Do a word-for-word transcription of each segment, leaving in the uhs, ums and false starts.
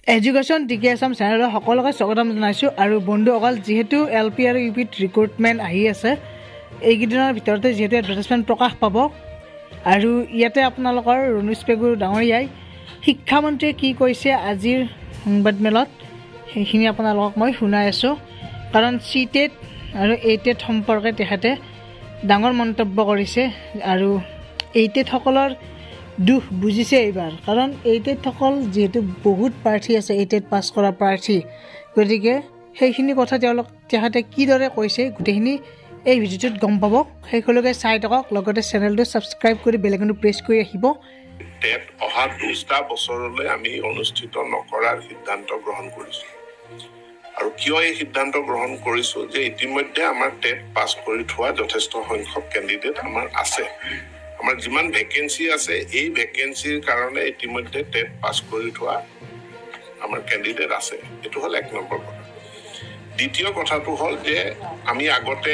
education decay Assam চেনেলৰ সকলোকে স্বাগতম জনাইছোঁ আৰু বন্ধুসকল যেহেতু এল পি আৰু ইউ পিত ৰিক্ৰুটমেণ্ট আহি আছে এইকেইদিনৰ ভিতৰতে যেহেতু এডভাৰটাইজমেণ্ট প্ৰকাশ পাব আৰু ইয়াতে আপোনালোকৰ ৰণোজ পেগু ডাঙৰীয়াই শিক্ষামন্ত্ৰীয়ে কি কৈছে আজিৰ সংবাদমেলত সেইখিনি আপোনালোকক মই শুনাই আছোঁ কাৰণ চি টেট আৰু এ টেট সম্পৰ্কে তেখেতে ডাঙৰ মন্তব্য কৰিছে আৰু এ টেটসকলৰ দুখ বুজিছে এইবাৰ কাৰণ এই টেটসকল যেহেতু বহুত প্ৰাৰ্থী আছে এই টেট পাছ কৰা প্ৰাৰ্থী গতিকে সেইখিনি কথা তেওঁলোক তেখেতে কিদৰে কৈছে গোটেইখিনি এই ভিডিঅ'টোত গম পাব সেইখনলৈকে চাই থাকক লগতে চেনেলটো ছাবস্ক্ৰাইব কৰি বেল আইকনটো প্ৰেছ কৰি ৰাখিব টেট অহা দুটা বছৰলৈ আমি অনুষ্ঠিত নকৰাৰ সিদ্ধান্ত গ্ৰহণ কৰিছোঁ আৰু কিয় এই সিদ্ধান্ত গ্ৰহণ কৰিছোঁ যে ইতিমধ্যে আমাৰ টেট পাছ কৰি থোৱা যথেষ্ট সংখ্যক কেণ্ডিডেট আমাৰ আছে আমাৰ যিমান ভেকেন্সি আছে এই ভেকেন্সিৰ কাৰণে ইতিমধ্যে টেট পাছ কৰি থোৱা আমাৰ কেণ্ডিডেট আছে এইটো হ'ল এক নম্বৰ কথা দ্বিতীয় কথাটো হ'ল যে আমি আগতে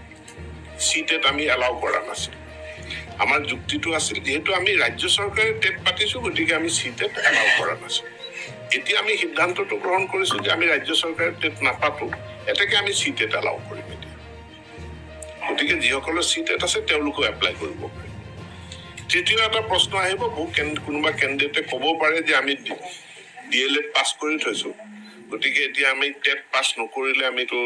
চি টেট আমি এলাউ কৰা নাছিল আমাৰ যুক্তিটো আছিল যেহেতু আমি ৰাজ্য চৰকাৰে টেট পাতিছোঁ গতিকে আমি চি টেট এলাউ কৰা নাছিল এতিয়া আমি সিদ্ধান্তটো গ্ৰহণ কৰিছোঁ যে আমি ৰাজ্য চৰকাৰে টেট নাপাতোঁ এতেকে আমি চি টেট এলাউ কৰিম এতিয়া গতিকে যিসকলৰ চি টেট আছে তেওঁলোকেও এপ্লাই কৰিব পাৰে তৃতীয় এটা প্ৰশ্ন আহিব বহু কোনোবা কেণ্ডিডেটে ক'ব পাৰে যে আমি ডি এল এড পাছ কৰি থৈছোঁ গতিকে এতিয়া আমি টেট পাছ নকৰিলে আমিতো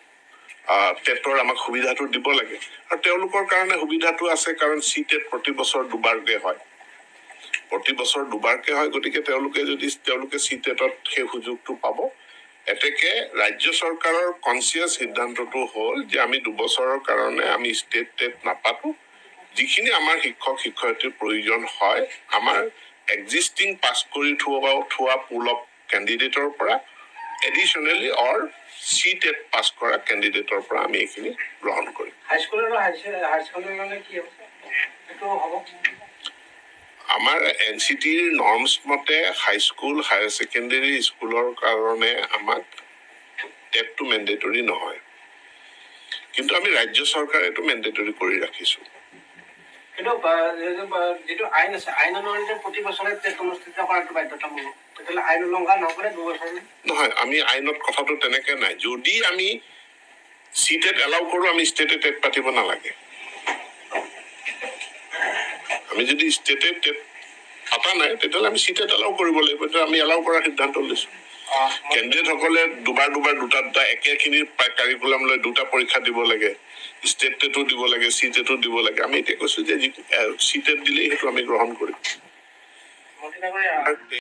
টেটৰ আমাক সুবিধাটো দিব লাগে আৰু তেওঁলোকৰ কাৰণে সুবিধাটো আছে কাৰণ চি টেট প্ৰতি বছৰ দুবাৰকৈ হয় প্ৰতি বছৰ দুবাৰকৈ হয় গতিকে তেওঁলোকে যদি তেওঁলোকে চি টেটত সেই সুযোগটো পাব এতেকে ৰাজ্য চৰকাৰৰ কনচিয়াছ সিদ্ধান্তটো হ'ল যে আমি দুবছৰৰ কাৰণে আমি ষ্টেট টেট নাপাতোঁ যিখিনি আমাৰ শিক্ষক শিক্ষয়িত্ৰীৰ প্ৰয়োজন হয় আমাৰ এক্সিষ্টিং পাছ কৰি থোৱা থোৱা পুল অফ কেণ্ডিডেটৰ পৰা এডিশ্যনেলি অৰ চি টেট পাছ কৰা কেণ্ডিডেটৰ পৰা আমি এইখিনি গ্ৰহণ কৰিম আমাৰ এন চি টিৰ নৰ্মছ মতে হাইস্কুল হায়াৰ ছেকেণ্ডেৰী স্কুলৰ কাৰণে আমাক টেটটো মেণ্ডেটৰী নহয় কিন্তু আমি ৰাজ্য চৰকাৰে এইটো মেণ্ডেটৰী কৰি ৰাখিছোঁ যিটো আইন আছে আইন অনুসৰি প্ৰতি বছৰে টেট অনুষ্ঠিত কৰাটো বাধ্যতামূলক তেতিয়াহ'লে আইন উলংঘন নকৰে দুবছৰ নহয় আমি আইনত কথাটো তেনেকৈ নাই যদি আমি চি টেট এলাউ কৰোঁ আমি ষ্টেটে টেট পাতিব নালাগে আমি যদি ষ্টেটে টেট পাতা নাই তেতিয়াহ'লে আমি চি টেট এলাউ কৰিব লাগিব তেতিয়া আমি এলাউ কৰাৰ সিদ্ধান্ত লৈছোঁ কেণ্ডিডেটসকলে দুবাৰ দুবাৰ দুটা দুটা একেখিনি কাৰিকুলাম লৈ দুটা পৰীক্ষা দিব লাগে ষ্টেট টেটো দিব লাগে চি টেটো দিব লাগে আমি এতিয়া কৈছোঁ যে চি টেট দিলেই সেইটো আমি গ্ৰহণ কৰিম